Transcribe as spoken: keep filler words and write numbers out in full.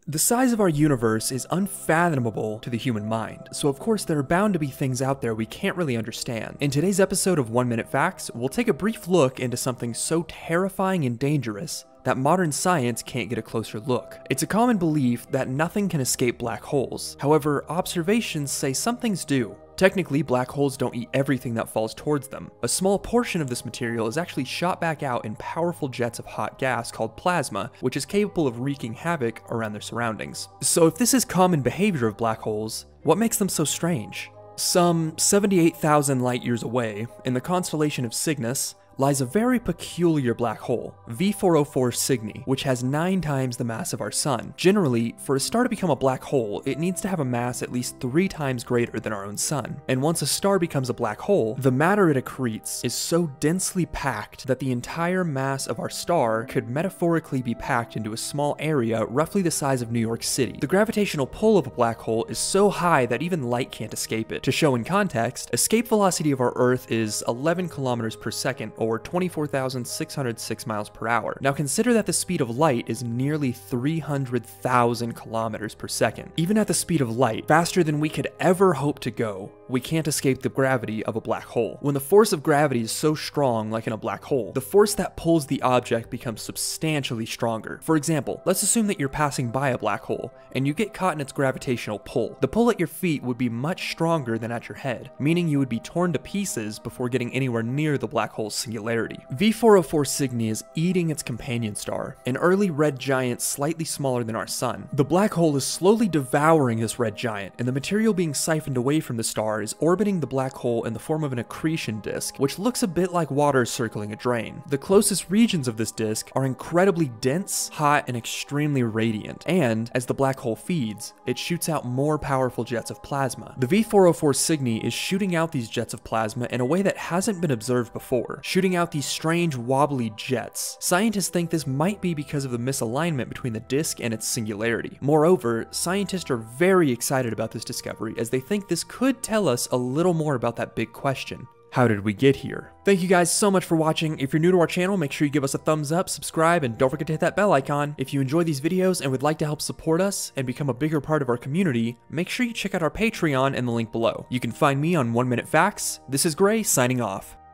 The size of our universe is unfathomable to the human mind, so of course there are bound to be things out there we can't really understand. In today's episode of One Minute Facts, we'll take a brief look into something so terrifying and dangerous that modern science can't get a closer look. It's a common belief that nothing can escape black holes. However, observations say some things do. Technically, black holes don't eat everything that falls towards them. A small portion of this material is actually shot back out in powerful jets of hot gas called plasma, which is capable of wreaking havoc around their surroundings. So if this is common behavior of black holes, what makes them so strange? Some seventy-eight thousand light years away, in the constellation of Cygnus, lies a very peculiar black hole, V four oh four Cygni, which has nine times the mass of our sun. Generally, for a star to become a black hole, it needs to have a mass at least three times greater than our own sun. And once a star becomes a black hole, the matter it accretes is so densely packed that the entire mass of our star could metaphorically be packed into a small area roughly the size of New York City. The gravitational pull of a black hole is so high that even light can't escape it. To show in context, escape velocity of our Earth is eleven kilometers per second, or or twenty-four thousand six hundred six miles per hour. Now consider that the speed of light is nearly three hundred thousand kilometers per second. Even at the speed of light, faster than we could ever hope to go, we can't escape the gravity of a black hole. When the force of gravity is so strong, like in a black hole, the force that pulls the object becomes substantially stronger. For example, let's assume that you're passing by a black hole, and you get caught in its gravitational pull. The pull at your feet would be much stronger than at your head, meaning you would be torn to pieces before getting anywhere near the black hole's singularity. V four oh four Cygni is eating its companion star, an early red giant slightly smaller than our sun. The black hole is slowly devouring this red giant, and the material being siphoned away from the star is orbiting the black hole in the form of an accretion disk, which looks a bit like water circling a drain. The closest regions of this disk are incredibly dense, hot, and extremely radiant, and as the black hole feeds, it shoots out more powerful jets of plasma. The V four oh four Cygni is shooting out these jets of plasma in a way that hasn't been observed before, shooting out these strange wobbly jets. Scientists think this might be because of the misalignment between the disk and its singularity. Moreover, scientists are very excited about this discovery as they think this could tell us a little more about that big question. How did we get here? Thank you guys so much for watching. If you're new to our channel, make sure you give us a thumbs up, subscribe, and don't forget to hit that bell icon. If you enjoy these videos and would like to help support us and become a bigger part of our community, make sure you check out our Patreon in the link below. You can find me on One Minute Facts. This is Gray, signing off.